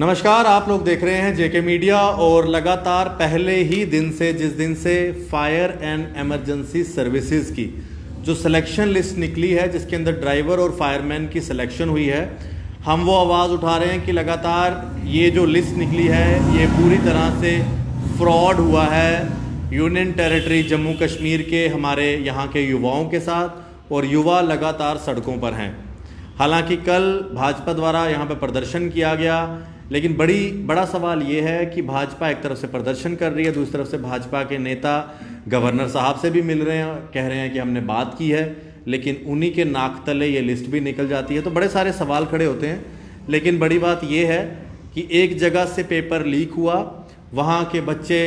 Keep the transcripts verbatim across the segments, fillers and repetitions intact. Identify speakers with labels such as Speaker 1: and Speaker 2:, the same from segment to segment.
Speaker 1: नमस्कार, आप लोग देख रहे हैं जेके मीडिया। और लगातार पहले ही दिन से, जिस दिन से फायर एंड इमरजेंसी सर्विसेज की जो सिलेक्शन लिस्ट निकली है, जिसके अंदर ड्राइवर और फायरमैन की सिलेक्शन हुई है, हम वो आवाज़ उठा रहे हैं कि लगातार ये जो लिस्ट निकली है ये पूरी तरह से फ्रॉड हुआ है यूनियन टेरिटरी जम्मू कश्मीर के हमारे यहाँ के युवाओं के साथ, और युवा लगातार सड़कों पर हैं। हालांकि कल भाजपा द्वारा यहाँ पर प्रदर्शन किया गया, लेकिन बड़ी बड़ा सवाल ये है कि भाजपा एक तरफ से प्रदर्शन कर रही है, दूसरी तरफ से भाजपा के नेता गवर्नर साहब से भी मिल रहे हैं, कह रहे हैं कि हमने बात की है, लेकिन उन्हीं के नाक तले ये लिस्ट भी निकल जाती है। तो बड़े सारे सवाल खड़े होते हैं। लेकिन बड़ी बात ये है कि एक जगह से पेपर लीक हुआ, वहाँ के बच्चे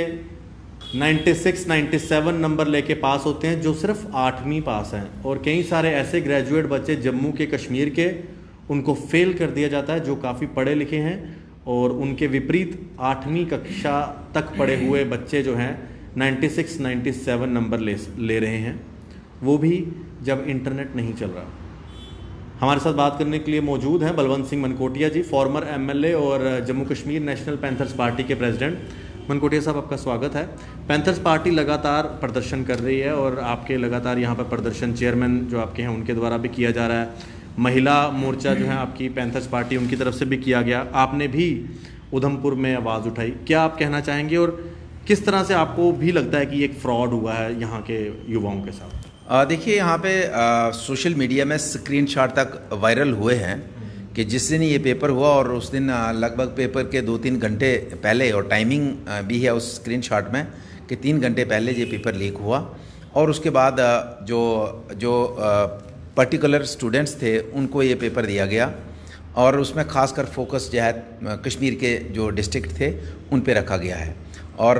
Speaker 1: छियानवे, सत्तानवे नंबर लेके पास होते हैं जो सिर्फ आठवीं पास हैं, और कई सारे ऐसे ग्रेजुएट बच्चे जम्मू के कश्मीर के, उनको फेल कर दिया जाता है जो काफ़ी पढ़े लिखे हैं, और उनके विपरीत आठवीं कक्षा तक पढ़े हुए बच्चे जो हैं छियानवे, सत्तानवे नंबर ले ले रहे हैं, वो भी जब इंटरनेट नहीं चल रहा। हमारे साथ बात करने के लिए मौजूद हैं बलवंत सिंह मनकोटिया जी, फॉर्मर एमएलए और Jammu Kashmir National Panthers Party के प्रेसिडेंट। मनकोटिया साहब, आपका स्वागत है। पैंथर्स पार्टी लगातार प्रदर्शन कर रही है, और आपके लगातार यहाँ पर प्रदर्शन चेयरमैन जो आपके हैं उनके द्वारा भी किया जा रहा है। महिला मोर्चा जो है आपकी पैंथर्स पार्टी, उनकी तरफ से भी किया गया। आपने भी उधमपुर में आवाज़ उठाई। क्या आप कहना चाहेंगे, और किस तरह से आपको भी लगता है कि एक फ्रॉड हुआ है यहाँ के युवाओं के साथ?
Speaker 2: देखिए, यहाँ पे आ, सोशल मीडिया में स्क्रीनशॉट तक वायरल हुए हैं कि जिस दिन ये पेपर हुआ, और उस दिन लगभग पेपर के दो तीन घंटे पहले, और टाइमिंग भी है उस स्क्रीनशॉट में कि तीन घंटे पहले ये पेपर लीक हुआ, और उसके बाद जो जो पर्टिकुलर स्टूडेंट्स थे उनको ये पेपर दिया गया, और उसमें खासकर फोकस जो है कश्मीर के जो डिस्ट्रिक्ट थे उन पे रखा गया है। और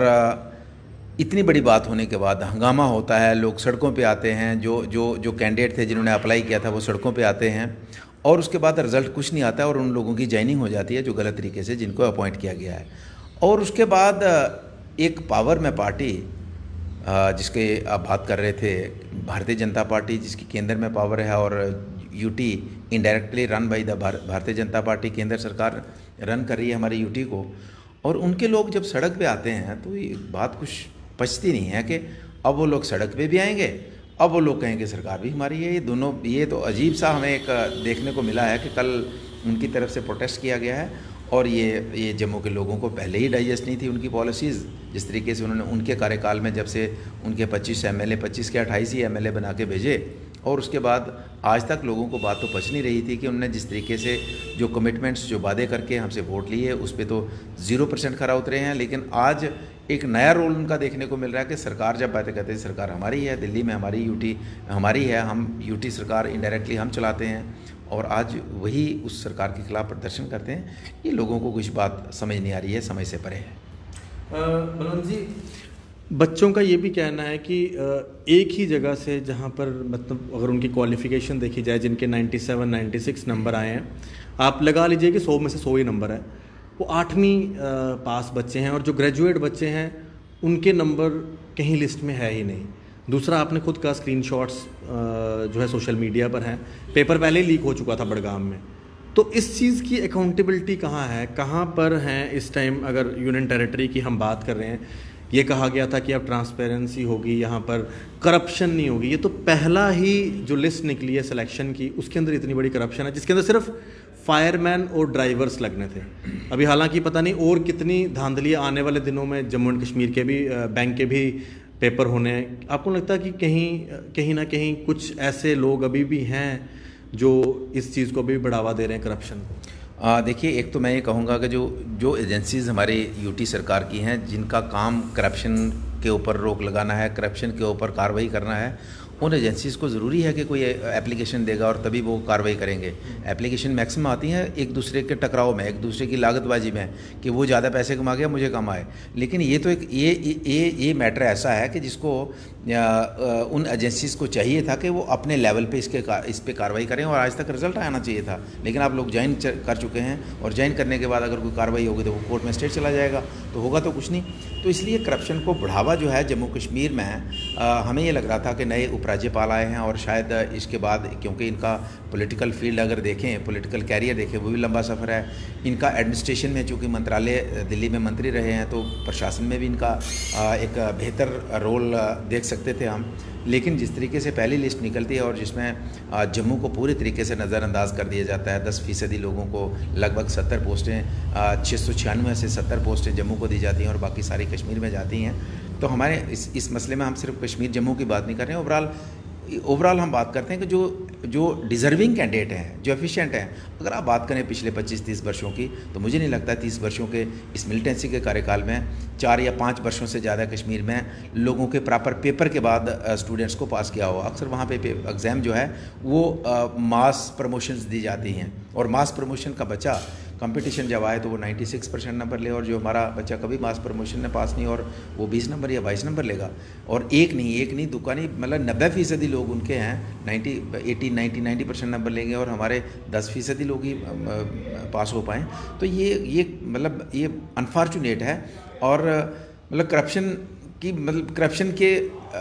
Speaker 2: इतनी बड़ी बात होने के बाद हंगामा होता है, लोग सड़कों पे आते हैं, जो जो जो कैंडिडेट थे जिन्होंने अप्लाई किया था वो सड़कों पे आते हैं, और उसके बाद रिज़ल्ट कुछ नहीं आता है, और उन लोगों की जॉइनिंग हो जाती है जो गलत तरीके से जिनको अपॉइंट किया गया है। और उसके बाद एक पावर में पार्टी जिसके आप बात कर रहे थे, भारतीय जनता पार्टी, जिसकी केंद्र में पावर है, और UT indirectly run by the Bharatiya Janata party, केंद्र सरकार रन कर रही है हमारी यूटी को, और उनके लोग जब सड़क पे आते हैं तो ये बात कुछ पचती नहीं है कि अब वो लोग सड़क पे भी आएंगे, अब वो लोग कहेंगे सरकार भी हमारी है। ये दोनों, ये तो अजीब सा हमें एक देखने को मिला है कि कल उनकी तरफ से प्रोटेस्ट किया गया है, और ये ये जम्मू के लोगों को पहले ही डाइजेस्ट नहीं थी उनकी पॉलिसीज़, जिस तरीके से उन्होंने उनके कार्यकाल में जब से उनके पच्चीस एमएलए पच्चीस के अट्ठाईस ही एमएलए बना के भेजे, और उसके बाद आज तक लोगों को बात तो पच नहीं रही थी कि उन्होंने जिस तरीके से जो कमिटमेंट्स जो वादे करके हमसे वोट लिए उस पर तो ज़ीरो परसेंट खरा उतरे हैं। लेकिन आज एक नया रोल उनका देखने को मिल रहा है कि सरकार जब बातें करते हैं, सरकार हमारी है, दिल्ली में हमारी यूटी हमारी है, हम यूटी सरकार इनडायरेक्टली हम चलाते हैं, और आज वही उस सरकार के खिलाफ प्रदर्शन करते हैं। ये लोगों को कुछ बात समझ नहीं आ रही है, समझ से परे है।
Speaker 1: बलवंत जी, बच्चों का ये भी कहना है कि एक ही जगह से, जहाँ पर मतलब अगर उनकी क्वालिफ़िकेशन देखी जाए, जिनके सत्तानवे, छियानवे नंबर आए हैं, आप लगा लीजिए कि सौ में से सौ ही नंबर है, वो आठवीं पास बच्चे हैं, और जो ग्रेजुएट बच्चे हैं उनके नंबर कहीं लिस्ट में है ही नहीं। दूसरा, आपने खुद का स्क्रीनशॉट्स जो है सोशल मीडिया पर हैं, पेपर पहले ही लीक हो चुका था बड़गाम में। तो इस चीज़ की अकाउंटेबिलिटी कहाँ है, कहाँ पर हैं इस टाइम? अगर यूनियन टेरिटरी की हम बात कर रहे हैं, ये कहा गया था कि अब ट्रांसपेरेंसी होगी, यहाँ पर करप्शन नहीं होगी। ये तो पहला ही जो लिस्ट निकली है सिलेक्शन की, उसके अंदर इतनी बड़ी करप्शन है, जिसके अंदर सिर्फ फायरमैन और ड्राइवर्स लगने थे। अभी हालांकि पता नहीं और कितनी धांधलियाँ आने वाले दिनों में जम्मू एंड कश्मीर के भी बैंक के भी पेपर होने हैं। आपको लगता है कि कहीं कहीं ना कहीं कुछ ऐसे लोग अभी भी हैं जो इस चीज़ को भी बढ़ावा दे रहे हैं, करप्शन को?
Speaker 2: देखिए, एक तो मैं ये कहूँगा कि जो जो एजेंसीज़ हमारे यूटी सरकार की हैं, जिनका काम करप्शन के ऊपर रोक लगाना है, करप्शन के ऊपर कार्रवाई करना है, उन एजेंसीज़ को ज़रूरी है कि कोई एप्लीकेशन देगा और तभी वो कार्रवाई करेंगे। एप्लीकेशन मैक्सिमम आती हैं एक दूसरे के टकराव में, एक दूसरे की लागतबाजी में, कि वो ज़्यादा पैसे कमा गया, मुझे कम आए। लेकिन ये तो एक ये ये ये मैटर ऐसा है कि जिसको उन एजेंसीज़ को चाहिए था कि वो अपने लेवल पे इसके इस पर कार्रवाई करें, और आज तक रिजल्ट आना चाहिए था। लेकिन आप लोग ज्वाइन कर चुके हैं, और ज्वाइन करने के बाद अगर कोई कार्रवाई होगी तो वो कोर्ट में स्टेट चला जाएगा, तो होगा तो कुछ नहीं। तो इसलिए करप्शन को बढ़ावा जो है जम्मू कश्मीर में, आ, हमें ये लग रहा था कि नए उपराज्यपाल आए हैं और शायद इसके बाद, क्योंकि इनका पॉलिटिकल फील्ड अगर देखें, पॉलिटिकल कैरियर देखें, वो भी लंबा सफ़र है। इनका एडमिनिस्ट्रेशन में चूँकि मंत्रालय दिल्ली में मंत्री रहे हैं, तो प्रशासन में भी इनका एक बेहतर रोल देख सकते थे हम। लेकिन जिस तरीके से पहली लिस्ट निकलती है और जिसमें जम्मू को पूरी तरीके से नज़रअंदाज कर दिया जाता है, दस फीसदी लोगों को लगभग सत्तर पोस्टें, छः सौ छियानवे से सत्तर पोस्टें जम्मू को दी जाती हैं और बाकी सारी कश्मीर में जाती हैं। तो हमारे इस इस मसले में हम सिर्फ कश्मीर जम्मू की बात नहीं कर रहे हैं, ओवरऑल ओवरऑल हम बात करते हैं कि जो जो डिज़र्विंग कैंडिडेट हैं, जो एफिशिएंट हैं, अगर आप बात करें पिछले पच्चीस तीस वर्षों की, तो मुझे नहीं लगता तीस वर्षों के इस मिलिटेंसी के कार्यकाल में चार या पाँच वर्षों से ज़्यादा कश्मीर में लोगों के प्रॉपर पेपर के बाद स्टूडेंट्स को पास किया हुआ। अक्सर वहाँ पे एग्ज़ाम जो है वो मास प्रमोशंस दी जाती हैं, और मास प्रमोशन का बच्चा कंपटीशन जब आए तो वो छियानवे परसेंट नंबर ले, और जो हमारा बच्चा कभी मास प्रमोशन में पास नहीं, और वो बीस नंबर या बाईस नंबर लेगा। और एक नहीं एक नहीं दुका नहीं, मतलब नब्बे फीसदी लोग उनके हैं ninety eighty ninety ninety percent number लेंगे, और हमारे दस फीसदी लोग ही पास हो पाएँ। तो ये ये मतलब ये अनफॉर्चुनेट है। और मतलब करप्शन की मतलब करप्शन के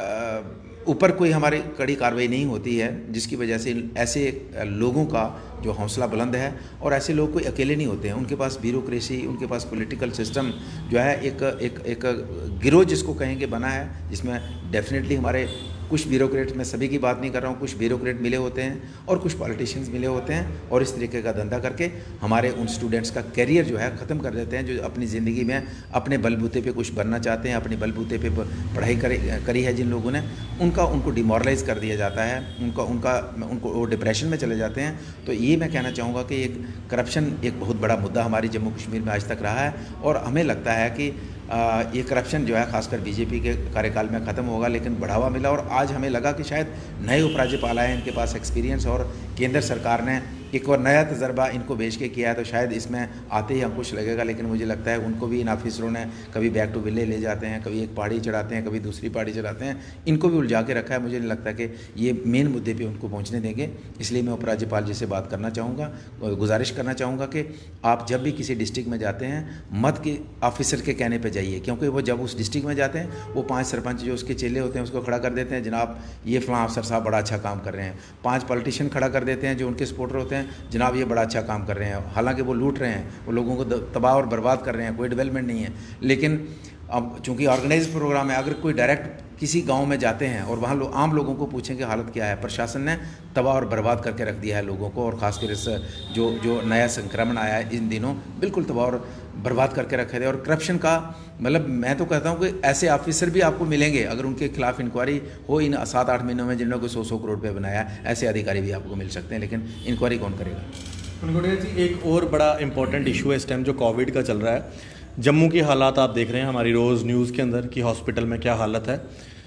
Speaker 2: ऊपर कोई हमारी कड़ी कार्रवाई नहीं होती है, जिसकी वजह से ऐसे लोगों का जो हौसला बुलंद है, और ऐसे लोग कोई अकेले नहीं होते हैं, उनके पास ब्यूरोक्रेसी, उनके पास पॉलिटिकल सिस्टम जो है एक एक एक गिरोह जिसको कहेंगे बना है, जिसमें डेफिनेटली हमारे कुछ ब्यूरोक्रेट, मैं सभी की बात नहीं कर रहा हूँ, कुछ ब्यूरोक्रेट मिले होते हैं और कुछ पॉलिटिशियंस मिले होते हैं, और इस तरीके का धंधा करके हमारे उन स्टूडेंट्स का करियर जो है ख़त्म कर देते हैं, जो अपनी ज़िंदगी में अपने बलबूते पे कुछ बनना चाहते हैं, अपने बलबूते पे पढ़ाई करे करी है जिन लोगों ने, उनका उनको डिमोरलाइज़ कर दिया जाता है, उनका उनका उनको वो डिप्रेशन में चले जाते हैं। तो ये मैं कहना चाहूँगा कि एक करप्शन एक बहुत बड़ा मुद्दा हमारी जम्मू कश्मीर में आज तक रहा है, और हमें लगता है कि ये करप्शन जो है खासकर बीजेपी के कार्यकाल में ख़त्म होगा, लेकिन बढ़ावा मिला, और आज हमें लगा कि शायद नए उपराज्यपाल आए हैं, इनके पास एक्सपीरियंस, और केंद्र सरकार ने एक और नया तजर्बा इनको भेज के किया है, तो शायद इसमें आते ही अंकुश लगेगा। लेकिन मुझे लगता है उनको भी इन ऑफिसरों ने कभी बैक टू विले ले जाते हैं, कभी एक पहाड़ी चढ़ाते हैं, कभी दूसरी पहाड़ी चढ़ाते हैं, इनको भी उलझा के रखा है। मुझे नहीं लगता कि ये मेन मुद्दे पे उनको पहुंचने देंगे। इसलिए मैं उपराज्यपाल जी से बात करना चाहूँगा, गुजारिश करना चाहूँगा कि आप जब भी किसी डिस्ट्रिक्ट में जाते हैं, मत के ऑफिसर के कहने पर जाइए, क्योंकि वो जब उस डिस्ट्रिक्ट में जाते हैं, वो पाँच सरपंच जो उसके चेले होते हैं उसको खड़ा कर देते हैं, जनाब ये फलां अफसर साहब बड़ा अच्छा काम कर रहे हैं। पाँच पॉलिटिशियन खड़ा कर देते हैं जो उनके सपोर्टर होते हैं, जनाब ये बड़ा अच्छा काम कर रहे हैं। हालांकि वो लूट रहे हैं, वो लोगों को तबाह और बर्बाद कर रहे हैं, कोई डेवलपमेंट नहीं है। लेकिन अब चूंकि ऑर्गेनाइज प्रोग्राम है, अगर कोई डायरेक्ट किसी गांव में जाते हैं और वहाँ लो, आम लोगों को पूछें कि हालत क्या है, प्रशासन ने तबाह और बर्बाद करके रख दिया है लोगों को, और ख़ासकर इस जो जो नया संक्रमण आया है इन दिनों, बिल्कुल तबाह और बर्बाद करके रखे थे। और करप्शन का मतलब मैं तो कहता हूँ कि ऐसे ऑफिसर भी आपको मिलेंगे, अगर उनके खिलाफ इंक्वायरी हो इन सात आठ महीनों में जिन्होंने कोई सौ सौ करोड़ रुपये बनाया, ऐसे अधिकारी भी आपको मिल सकते हैं, लेकिन इंक्वायरी कौन करेगा।
Speaker 1: गुड़िया जी, एक और बड़ा इंपॉर्टेंट इशू है इस टाइम जो कोविड का चल रहा है। जम्मू की हालात आप देख रहे हैं हमारी रोज़ न्यूज़ के अंदर कि हॉस्पिटल में क्या हालत है।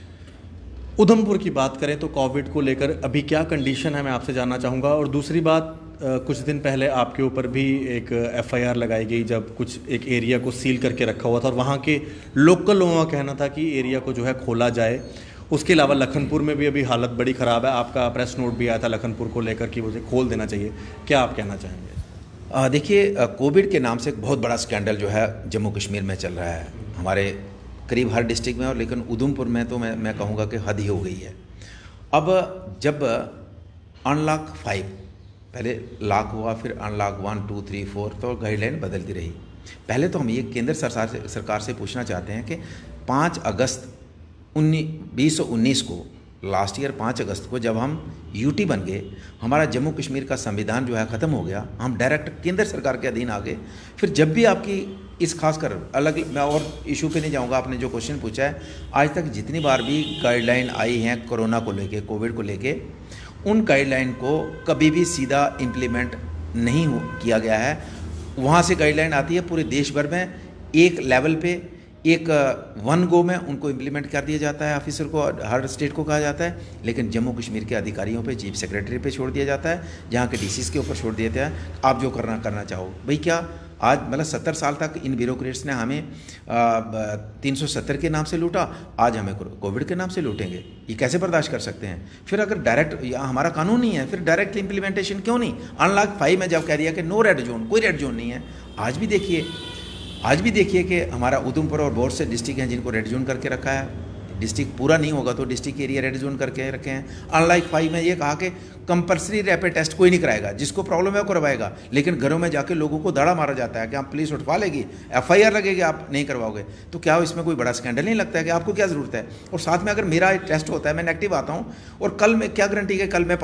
Speaker 1: उधमपुर की बात करें तो कोविड को लेकर अभी क्या कंडीशन है, मैं आपसे जानना चाहूँगा। और दूसरी बात, कुछ दिन पहले आपके ऊपर भी एक एफआईआर लगाई गई जब कुछ एक एरिया को सील करके रखा हुआ था, और वहाँ के लोकल लोगों का कहना था कि एरिया को जो है खोला जाए। उसके अलावा लखनपुर में भी अभी हालत बड़ी ख़राब है, आपका प्रेस नोट भी आया था लखनपुर को लेकर कि उसे खोल देना चाहिए, क्या आप कहना चाहेंगे?
Speaker 2: देखिए, कोविड के नाम से एक बहुत बड़ा स्कैंडल जो है जम्मू कश्मीर में चल रहा है, हमारे करीब हर डिस्ट्रिक्ट में, और लेकिन उधमपुर में तो मैं मैं कहूँगा कि हद ही हो गई है। अब जब अनलॉक फाइव, पहले लॉक हुआ, फिर unlock one two three four, तो गाइडलाइन बदलती रही। पहले तो हम ये केंद्र सरकार से सरकार से पूछना चाहते हैं कि पाँच अगस्त उन्नीस बीस सौ उन्नीस को, लास्ट ईयर पाँच अगस्त को जब हम यूटी बन गए, हमारा जम्मू कश्मीर का संविधान जो है ख़त्म हो गया, हम डायरेक्ट केंद्र सरकार के अधीन आ गए। फिर जब भी आपकी इस खासकर अलग, मैं और इशू पे नहीं जाऊंगा, आपने जो क्वेश्चन पूछा है, आज तक जितनी बार भी गाइडलाइन आई हैं कोरोना को लेके, कोविड को लेके, उन गाइडलाइन को कभी भी सीधा इम्प्लीमेंट नहीं किया गया है। वहाँ से गाइडलाइन आती है पूरे देश भर में, एक लेवल पे, एक वन गो में उनको इम्प्लीमेंट कर दिया जाता है, ऑफिसर को, हर स्टेट को कहा जाता है, लेकिन जम्मू कश्मीर के अधिकारियों पे, चीफ सेक्रेटरी पे छोड़ दिया जाता है, जहाँ के डीसीज के ऊपर छोड़ दिया जाता है, आप जो करना करना चाहो। भाई क्या आज मतलब सत्तर साल तक इन ब्यूरोक्रेट्स ने हमें तीन सौ सत्तर के नाम से लूटा, आज हमें कोविड के नाम से लूटेंगे, ये कैसे बर्दाश्त कर सकते हैं? फिर अगर डायरेक्ट, यहाँ हमारा कानून नहीं है, फिर डायरेक्ट इम्प्लीमेंटेशन क्यों नहीं? अनलॉक फाइव में जब कह दिया कि नो रेड जोन, कोई रेड जोन नहीं है, आज भी देखिए आज भी देखिए कि हमारा उधमपुर और बहुत से डिस्ट्रिक्ट हैं जिनको रेड जोन करके रखा है। डिस्ट्रिक्ट पूरा नहीं होगा तो डिस्ट्रिक्ट एरिया रेड जोन करके रखे हैं। अनलाइक फाइव में ये कहा कि कंपल्सरी रैपिड टेस्ट कोई नहीं कराएगा, जिसको प्रॉब्लम है वो करवाएगा, लेकिन घरों में जाके लोगों को दड़ा मारा जाता है कि आप पुलिस उठवा लेगी, एफ आई आर लगेगी, आप नहीं करवाओगे। तो क्या इसमें कोई बड़ा स्कैंडल नहीं लगता है कि आपको क्या ज़रूरत है? और साथ में अगर मेरा टेस्ट होता है, मैं नेगेटिव आता हूँ, और कल में क्या गारंटी है कल मैं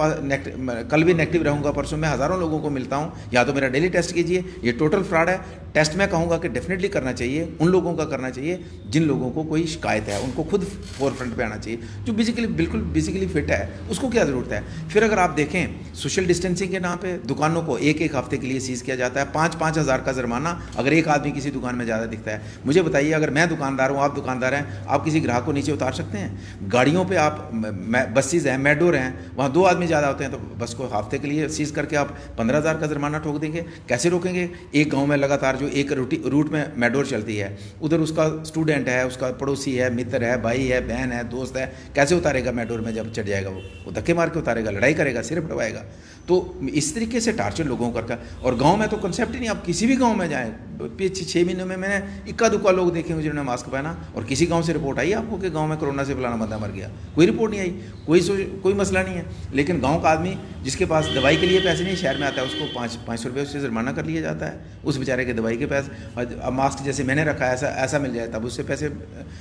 Speaker 2: कल भी नेगेटिव रहूँगा, परसों मैं हज़ारों लोगों को मिलता हूँ, या तो मेरा डेली टेस्ट कीजिए, ये टोटल फ्रॉड है। टेस्ट मैं कहूँगा कि डेफिनेटली करना चाहिए, उन लोगों का करना चाहिए जिन लोगों को कोई शिकायत है, उनको खुद फोर फ्रंट पे आना चाहिए। जो बेसिकली बिल्कुल बेसिकली फिट है उसको क्या ज़रूरत है? फिर अगर आप देखें सोशल डिस्टेंसिंग के नाम पे दुकानों को एक एक हफ्ते के लिए सीज़ किया जाता है, पाँच पाँच हज़ार का जुर्माना अगर एक आदमी किसी दुकान में ज़्यादा दिखता है। मुझे बताइए, अगर मैं दुकानदार हूँ, आप दुकानदार हैं, आप किसी ग्राहक को नीचे उतार सकते हैं? गाड़ियों पर आप बसेज हैं, मेडोर हैं, वहाँ दो आदमी ज़्यादा होते हैं तो बस को हफ्ते के लिए सीज़ करके आप पंद्रह हज़ार का जुर्माना ठोक देंगे? कैसे रोकेंगे? एक गाँव में लगातार जो एक रूट में मेडोर चलती है, उधर उसका स्टूडेंट है, उसका पड़ोसी है, मित्र है, भाई है, बहन है, दोस्त है, कैसे उतारेगा मेडोर में? जब चढ़ जाएगा वो वो धक्के मार के उतारेगा, लड़ाई करेगा, सिर फटवाएगा। तो इस तरीके से टार्चर लोगों को करता। और गांव में तो कंसेप्ट ही नहीं। आप किसी भी गांव में जाएं, पिछले छः महीनों में मैंने इक्का दुक्का लोग देखे हुए जिन्होंने मास्क पहना, और किसी गांव से रिपोर्ट आई आपको कि गांव में कोरोना से फलाना बंदा मर गया? कोई रिपोर्ट नहीं आई, कोई कोई मसला नहीं है। लेकिन गाँव का आदमी जिसके पास दवाई के लिए पैसे नहीं, शहर में आता है, उसको पाँच पाँच सौ रुपये उससे जुर्माना कर लिया जाता है, उस बेचारे के दवाई के पैसे। अब मास्क जैसे मैंने रखा है ऐसा ऐसा मिल जाए तब उससे पैसे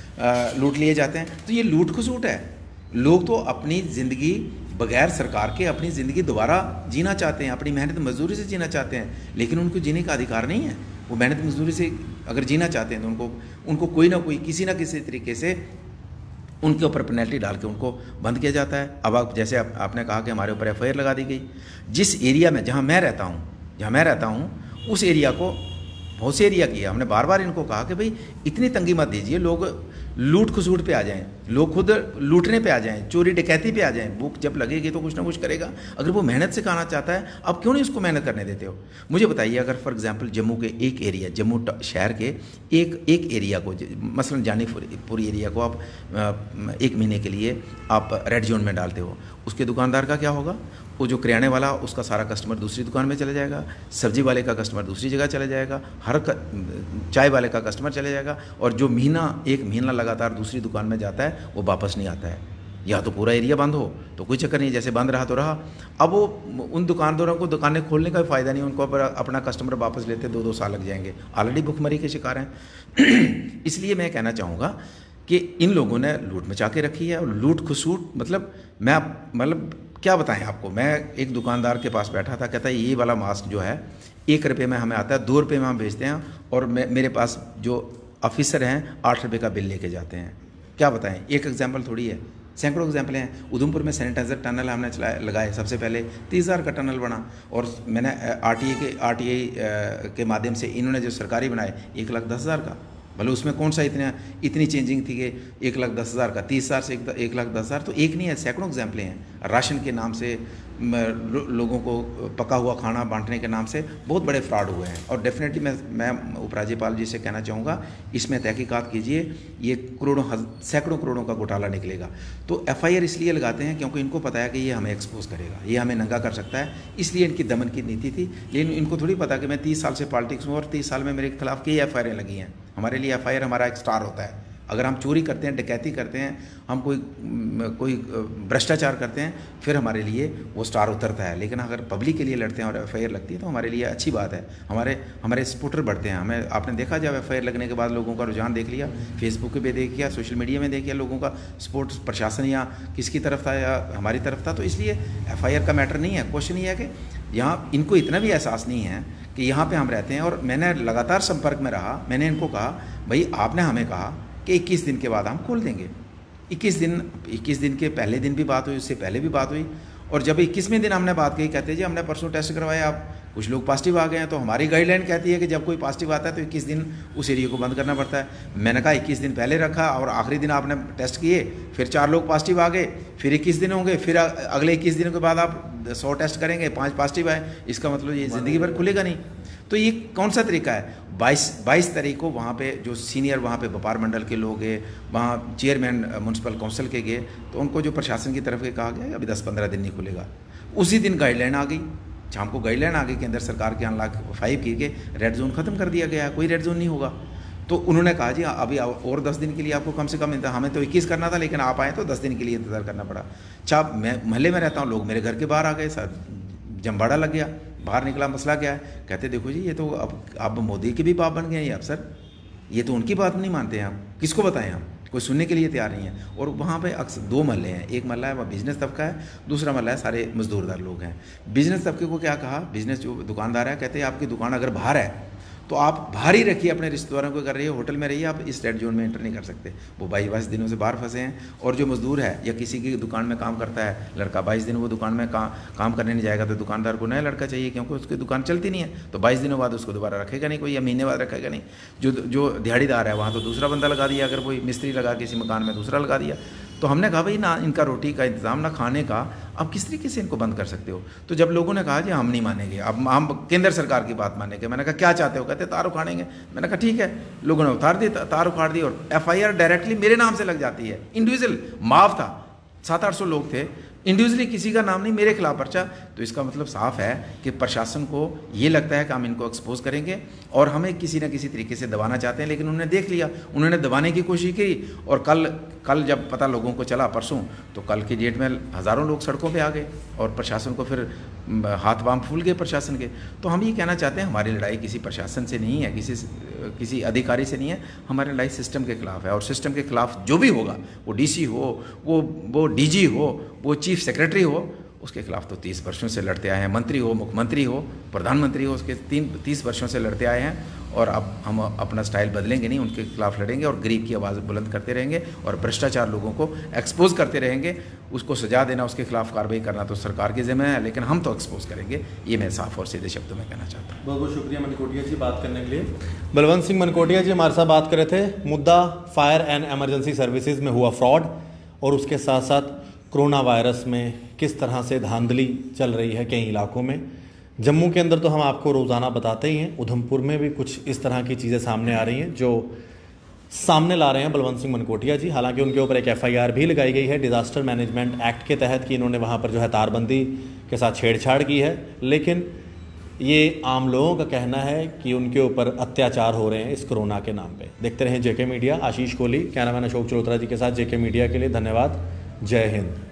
Speaker 2: लूट लिए जाते हैं। तो ये लूट खसूट है। लोग तो अपनी ज़िंदगी बगैर सरकार के अपनी ज़िंदगी दोबारा जीना चाहते हैं, अपनी मेहनत मजदूरी से जीना चाहते हैं, लेकिन उनको जीने का अधिकार नहीं है। वो मेहनत मजदूरी से अगर जीना चाहते हैं तो उनको उनको कोई ना कोई किसी ना किसी तरीके से उनके ऊपर पेनल्टी डाल के उनको बंद किया जाता है। अब आप जैसे आप, आपने कहा कि हमारे ऊपर एफ आई आर लगा दी गई। जिस एरिया में जहाँ मैं रहता हूँ जहाँ मैं रहता हूँ उस एरिया को बहुत से एरिया किया हमने, बार बार इनको कहा कि भाई इतनी तंगी मत दीजिए, लोग लूट खसूट पे आ जाएं, लोग खुद लूटने पे आ जाएं, चोरी डकैती पे आ जाएं। भूख जब लगेगी तो कुछ ना कुछ करेगा। अगर वो मेहनत से खाना चाहता है, आप क्यों नहीं उसको मेहनत करने देते हो? मुझे बताइए, अगर फॉर एग्जांपल जम्मू के एक एरिया, जम्मू शहर के एक एक एरिया को, मसलन जानीपुर एरिया को आप एक महीने के लिए आप रेड जोन में डालते हो, उसके दुकानदार का क्या होगा? वो जो किराने वाला उसका सारा कस्टमर दूसरी दुकान में चले जाएगा, सब्जी वाले का कस्टमर दूसरी जगह चले जाएगा, हर चाय वाले का कस्टमर चले जाएगा, और जो महीना एक महीना लगातार दूसरी दुकान में जाता है वो वापस नहीं आता है। या तो पूरा एरिया बंद हो तो कोई चक्कर नहीं, जैसे बंद रहा तो रहा। अब वो उन दुकानदारों को दुकानें खोलने का फ़ायदा नहीं, उनको अपना कस्टमर वापस लेते दो दो साल लग जाएंगे, ऑलरेडी भुखमरी के शिकार हैं। इसलिए मैं कहना चाहूँगा कि इन लोगों ने लूट मचा के रखी है। और लूट खसूट मतलब मैं मतलब क्या बताएं आपको। मैं एक दुकानदार के पास बैठा था, कहता है ये वाला मास्क जो है एक रुपये में हमें आता है, दो रुपये में हम बेचते हैं, और मेरे पास जो ऑफिसर हैं आठ रुपये का बिल लेके जाते हैं। क्या बताएं, एक एग्जाम्पल थोड़ी है, सैकड़ों एग्जाम्पल हैं। उधमपुर में सैनिटाइजर टनल हमने चलाए लगाए, सबसे पहले तीस हज़ार का टनल बना, और मैंने आर टी आई के आर टी आई के माध्यम से इन्होंने जो सरकारी बनाए एक लाख दस हज़ार का। भले उसमें कौन सा इतना इतनी चेंजिंग थी कि एक लाख दस हज़ार का, तीस हज़ार से एक, एक लाख दस हज़ार तो एक नहीं है, सैकड़ों एग्जाम्पलें हैं। राशन के नाम से लोगों को पका हुआ खाना बांटने के नाम से बहुत बड़े फ्रॉड हुए हैं। और डेफिनेटली मैं मैं उपराज्यपाल जी से कहना चाहूँगा, इसमें तहकीकात कीजिए, ये करोड़ों सैकड़ों करोड़ों का घोटाला निकलेगा। तो एफ आई आर इसलिए लगाते हैं क्योंकि इनको पता है कि ये हमें एक्सपोज करेगा, ये हमें नंगा कर सकता है, इसलिए इनकी दमन की नीति थी। लेकिन इनको थोड़ी पता कि मैं तीस साल से पॉलिटिक्स में और तीस साल में मेरे खिलाफ कई एफ आई आर लगी हैं। हमारे लिए एफ आई आर हमारा एक स्टार होता है। अगर हम चोरी करते हैं, डकैती करते हैं, हम कोई कोई भ्रष्टाचार करते हैं, फिर हमारे लिए वो स्टार उतरता है। लेकिन अगर पब्लिक के लिए लड़ते हैं और एफ आई आर लगती है तो हमारे लिए अच्छी बात है, हमारे हमारे सपोर्टर बढ़ते हैं। हमें आपने देखा जब एफ आई आर लगने के बाद लोगों का रुझान देख लिया, फेसबुक पे देख लिया, सोशल मीडिया में देख लिया, लोगों का सपोर्ट प्रशासन या किसकी तरफ था या हमारी तरफ था। तो इसलिए एफ आई आर का मैटर नहीं है। क्वेश्चन ये है कि यहाँ इनको इतना भी एहसास नहीं है कि यहाँ पर हम रहते हैं। और मैंने लगातार संपर्क में रहा, मैंने इनको कहा भाई आपने हमें कहा कि इक्कीस दिन के बाद हम खोल देंगे। इक्कीस दिन इक्कीस दिन के पहले दिन भी बात हुई, उससे पहले भी बात हुई, और जब इक्कीसवें दिन हमने बात कही, कहते जी हमने परसों टेस्ट करवाए, आप कुछ लोग पॉजिटिव आ गए हैं, तो हमारी गाइडलाइन कहती है कि जब कोई पॉजिटिव आता है तो इक्कीस दिन उस एरिया को बंद करना पड़ता है। मैंने कहा इक्कीस दिन पहले रखा और आखिरी दिन आपने टेस्ट किए, फिर चार लोग पॉजिटिव आ गए, फिर इक्कीस दिन होंगे, फिर अगले इक्कीस दिनों के बाद आप सौ टेस्ट करेंगे, पाँच पॉजिटिव आए, इसका मतलब ये ज़िंदगी भर खुलेगा नहीं। तो ये कौन सा तरीका है? बाईस बाईस तारीख को वहाँ पे जो सीनियर वहाँ पे व्यापार मंडल के लोग गए, वहाँ चेयरमैन म्यूनसिपल काउंसिल के गए, तो उनको जो प्रशासन की तरफ से कहा गया अभी दस पंद्रह दिन नहीं खुलेगा। उसी दिन गाइडलाइन आ गई, शाम को गाइडलाइन आ गई कि अंदर सरकार के अनलॉक फाइव की के रेड जोन ख़त्म कर दिया गया है, कोई रेड जोन नहीं होगा। तो उन्होंने कहा जी अभी और दस दिन के लिए आपको कम से कम, हमें तो इक्कीस करना था लेकिन आप आए तो दस दिन के लिए इंतज़ार करना पड़ा। अच्छा, मैं महल्ले में रहता हूँ, लोग मेरे घर के बाहर आ गए, सर जमबाड़ा लग गया। बाहर निकला, मसला क्या है? कहते देखो जी ये तो अब अब मोदी के भी बाप बन गए हैं ये अफसर, ये तो उनकी बात नहीं मानते हैं, आप किसको बताएं, हम कोई सुनने के लिए तैयार नहीं है। और वहाँ पे अक्सर दो महल्ले हैं, एक महल्ला है वह बिज़नेस तबका है, दूसरा महल्ला है सारे मजदूरदार लोग हैं। बिज़नेस तबके को क्या कहा, बिज़नेस जो दुकानदार है, कहते हैं आपकी दुकान अगर बाहर है तो आप बाहर ही रखिए, अपने रिश्तेदारों को कर रही है, होटल में रहिए, आप इस रेड जोन में एंटर नहीं कर सकते। वो बाईस बाईस दिनों से बाहर फंसे हैं। और जो मजदूर है या किसी की दुकान में काम करता है लड़का, बाईस दिन वो दुकान में का, काम करने नहीं जाएगा तो दुकानदार को नया लड़का चाहिए, क्योंकि उसकी दुकान चलती नहीं है, तो बाईस दिनों बाद उसको दोबारा रखेगा नहीं कोई, या महीने बाद रखेगा नहीं। जो जो दिहाड़ीदार है वहाँ तो दूसरा बंदा लगा दिया, अगर कोई मिस्त्री लगा किसी मकान में दूसरा लगा दिया। तो हमने कहा भाई ना इनका रोटी का इंतज़ाम ना खाने का, अब किस तरीके से इनको बंद कर सकते हो? तो जब लोगों ने कहा जी हम नहीं मानेंगे, अब हम केंद्र सरकार की बात मानेंगे। मैंने कहा क्या चाहते हो? कहते तार उखाड़ेंगे। मैंने कहा ठीक है। लोगों ने उतार दी, तार उखाड़ दी और एफ आई आर डायरेक्टली मेरे नाम से लग जाती है। इंडिविजुअल माफ था, सात आठ सौ लोग थे, इंडिविजुअली किसी का नाम नहीं, मेरे खिलाफ पर्चा। तो इसका मतलब साफ है कि प्रशासन को ये लगता है कि हम इनको एक्सपोज करेंगे और हमें किसी न किसी तरीके से दबाना चाहते हैं। लेकिन उन्होंने देख लिया, उन्होंने दबाने की कोशिश की और कल कल जब पता लोगों को चला परसों, तो कल की डेट में हज़ारों लोग सड़कों पे आ गए और प्रशासन को फिर हाथ बाम फूल गए प्रशासन के। तो हम ये कहना चाहते हैं हमारी लड़ाई किसी प्रशासन से नहीं है, किसी किसी अधिकारी से नहीं है, हमारी लड़ाई सिस्टम के खिलाफ है। और सिस्टम के खिलाफ जो भी होगा, वो डीसी हो, वो वो डीजी हो, वो चीफ सेक्रेटरी हो, उसके खिलाफ तो तीस वर्षों से लड़ते आए हैं। मंत्री हो, मुख्यमंत्री हो, प्रधानमंत्री हो, उसके तीन तीस वर्षों से लड़ते आए हैं। और अब हम अपना स्टाइल बदलेंगे नहीं, उनके खिलाफ लड़ेंगे और गरीब की आवाज़ बुलंद करते रहेंगे और भ्रष्टाचार लोगों को एक्सपोज करते रहेंगे। उसको सजा देना, उसके खिलाफ कार्रवाई करना तो सरकार की जिम्मे है, लेकिन हम तो एक्सपोज करेंगे। ये मैं साफ और सीधे शब्दों में कहना चाहता हूँ।
Speaker 1: बहुत बहुत शुक्रिया मनकोटिया जी बात करने के लिए। बलवंत सिंह मनकोटिया जी हमारे साथ बात कर रहे थे। मुद्दा फायर एंड एमरजेंसी सर्विसेज में हुआ फ्रॉड और उसके साथ साथ कोरोना वायरस में किस तरह से धांधली चल रही है कई इलाकों में। जम्मू के अंदर तो हम आपको रोज़ाना बताते ही हैं, उधमपुर में भी कुछ इस तरह की चीज़ें सामने आ रही हैं जो सामने ला रहे हैं बलवंत सिंह मनकोटिया जी। हालांकि उनके ऊपर एक एफ आई आर भी लगाई गई है डिज़ास्टर मैनेजमेंट एक्ट के तहत कि इन्होंने वहाँ पर जो है तारबंदी के साथ छेड़छाड़ की है। लेकिन ये आम लोगों का कहना है कि उनके ऊपर अत्याचार हो रहे हैं इस कोरोना के नाम पे। देखते रहें JK media. Ashish Kohli, cameraman Ashok Chalotra ji के साथ जेके मीडिया के लिए धन्यवाद। जय हिंद।